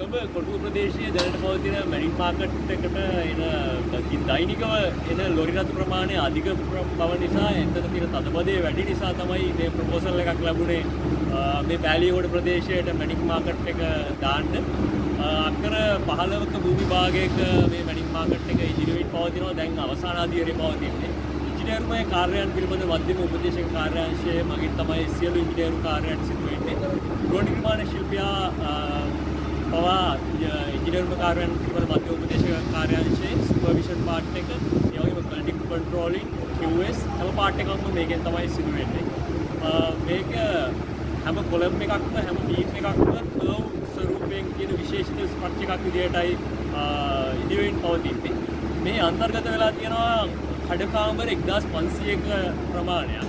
කොළඹ කොටුව ප්‍රදේශයේ දැනට පවතින මැරින් මාකට් එකට එන දෛනිකව එන ලොරි රථ ප්‍රමාණය අධික බව නිසා එතන තියෙන තදබදය වැඩි නිසා තමයි මේ ප්‍රොපෝසල් එකක් ලැබුණේ මේ බෑලියගොඩ ප්‍රදේශයට මැරින් මාකට් එක දාන්න. අක්කර 15ක භූමි භාගයක මේ මැරින් මාකට් එක ඉදිරියට පවතිනවා. දැන් අවසාන අධීරයේ පවතින්නේ. ඉංජිනේරුමය කාර්යයන් පිළිබඳ මධ්‍යම උපදේශක කාර්යාංශයේ මගින් තමයි සියලු ඉංජිනේරු කාර්යයන් සිදු වෙන්නේ. ගෘහ නිර්මාණ ශිල්පියා පවා ඉංජිනේරුමය කාර්යයන් පිළිබඳ මධ්‍යම උපදේශක කාර්යාංශයේ සුපර්විෂන් පාර්ට් එක, ඒ වගේම ක්වලිටි කන්ට්‍රෝලින්, QS හැම පාර්ට් එකක්ම මේකෙන් තමයි සිදු වෙන්නේ. මේක හැම කොලම් එකක්ම හැම බීම් එකක්ම කර්ව් ස්වරූපයෙන් කියන විශේෂිත ස්ට්‍රක්චර් එකක් විදිහටයි ඉදිරියෙන් පවතින්නේ. මේ අන්තර්ගත වෙලා තියෙනවා කඩකාමර 1500ක ප්‍රමාණයක්.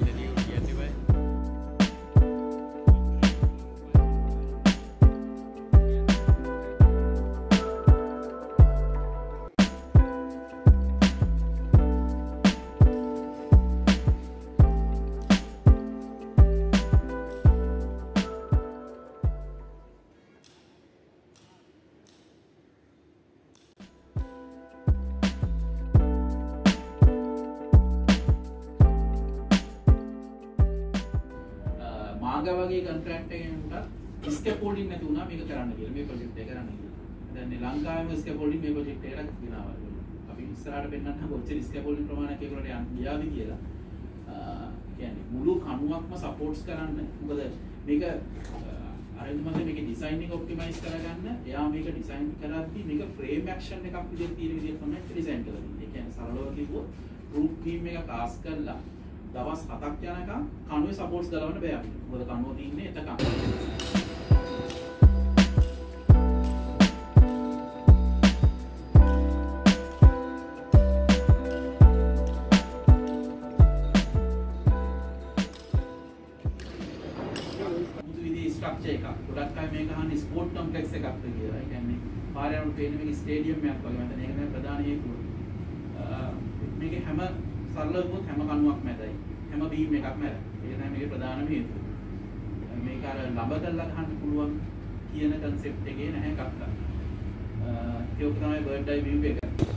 වගේ කොන්ට්‍රැක්ට් එකකින් උන්ට ස්කැපෝල්ඩින් නැති වුණා මේක කරන්න කියලා මේ ප්‍රොජෙක්ට් එක කරන්න කියලා. දැන් ලංකාවේම ස්කැපෝල්ඩින් මේ ප්‍රොජෙක්ට් එකට ගෙනාවා. අපි ඉස්සරහට පෙන්නන්න කොච්චර ස්කැපෝල්ඩින් ප්‍රමාණයක් ඒකට ගියාද කියලා. කියන්නේ මුළු කණුවක්ම සපෝට්ස් කරන්න. මොකද මේක අරගෙන මම මේකේ ඩිසයින් එක ඔප්ටිමයිස් කරගන්න. එයා මේක ඩිසයින් කරද්දී මේක ෆ්‍රේම් ඇක්ෂන් එකක් විදිහට තියෙන විදිහට තමයි ඩිසයින් කරලා තියෙන්නේ. ඒ කියන්නේ සරලව කිව්වොත් රූෆ් බීම් එක පාස් කරලා දවස් 7ක් යනකම් කණුවේ සපෝට්ස් ගලවන්න බෑ අපිට. මොකද කණුව තියෙන්නේ එතකම්. මුතු විදිහේ ස්ට්‍රක්චර් එකක්. ගොඩක් අය මේක අහන්නේ ස්පෝර්ට් කොම්ප්ලෙක්ස් එකක්ද කියලා. ඒ කියන්නේ පාරේ යනකොට පේන මේක ස්ටේඩියම් එකක් වගේ. මම ඒක තමයි ප්‍රධාන හේතුව. මේකේ හැම සරලව හැම කණුවක් මැදයි. හැම බීම් එකක් මැද. ඒක තමයි මේකේ ප්‍රධානම හේතුව. මේක අර ළඹ කරලා ගන්න පුළුවන් කියන concept එකේ නැහැ එකක්. ඒක තමයි bird eye view එක.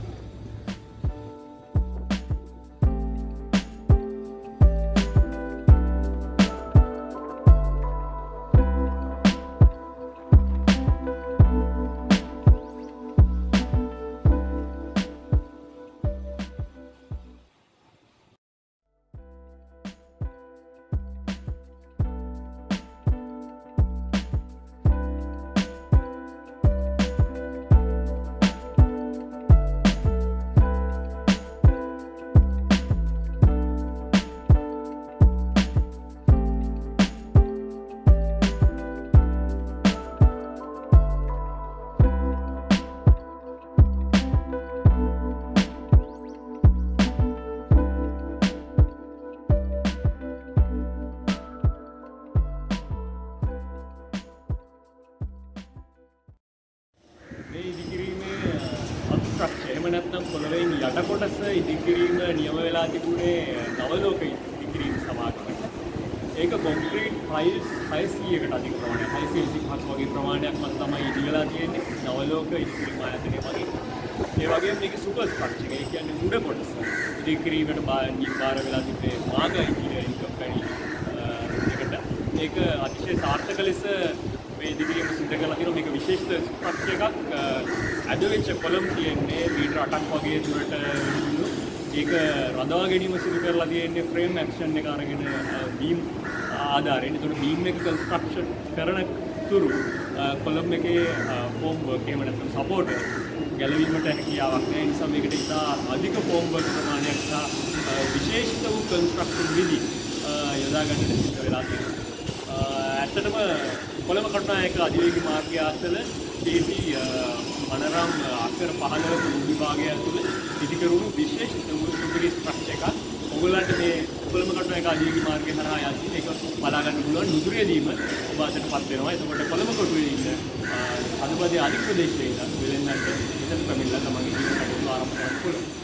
එහෙම නැත්නම් පොළවෙන් යට කොටස ඉදිකිරීම නියම වෙලා තිබුණේ නවලෝක ඉදිකිරීම සමාගමට. ඒක කොන්ක්‍රීට් ටයිල්ස් 600කට අධික ප්‍රමාණයක් 625ක් වගේ ප්‍රමාණයක්ම තමයි ඉදි වෙලා තියෙන්නේ නවලෝක ඉදිකිරීම ආයතනය මගින්. ඒ වගේම මේක සුපර් ස්ට්‍රක්චර් එක. ඒ කියන්නේ උඩ කොටස ඉදිකිරීමට බාර වෙලා තිබේ මාග ඉන්ජිනියරින් කම්පැනි එකට. ඒක අතිශය සාර්ථක ලෙස මේ ඉදිකිරීම සිදු කරලා තියෙනවා. මේක විශේෂ ස්ට්‍රක්චර් එකක්. ඇදවෙච්ච කොලම් තියෙන්නේ මීටර 8ක් වගේ දුරට විදුණු. ඒක රඳවා ගැනීම සිදු කරලා තියෙන්නේ ෆ්‍රේම් ඇක්ෂන් එක අරගෙන බීම් ආධාරයෙන්. ඒතකොට බීම් එක කන්ස්ට්‍රක්ෂන් කරන තුරු කොලම් එකේ ෆෝම් වර්ක් එහෙම නැත්නම් සපෝට් ගැලවීමට හැකියාවක් නැහැ. ඒ නිසා මේකට ඉතා අධික ෆෝම් වර්ක් ප්‍රමාණයක් සහ විශේෂිත වූ කන්ස්ට්‍රක්ෂන් විදි යොදා ගන්නට සිදු වෙලා තියෙනවා. ඇත්තටම කොළඹ කටුනායක අධිවේගී මාර්ගය අසල දේශී මනරම් අක්කර 15 විභාගය තුළ ඉදිකරුණු විශේෂිත වූ සුපිරි ස්ට්‍රක්චර් එකක්. ඔයගොල්ලන්ට මේ කොළඹ කටුනායක අධිවේගී මාර්ගය හරහා යද්දී මේක බලා ගන්න පුළුවන් නුදුරේදීම ඔබ අතටපත් වෙනවා. එතකොට කොළඹ කොටුවේ ඉන්න අනුබදේ අධික ප්‍රදේශයේ ඉන්න වෙලෙන්නන්ට මෙතන පැමිණලා තමන්ගේ ජීවන කටයුතු ආරම්භ කරන්න පුළුවන්.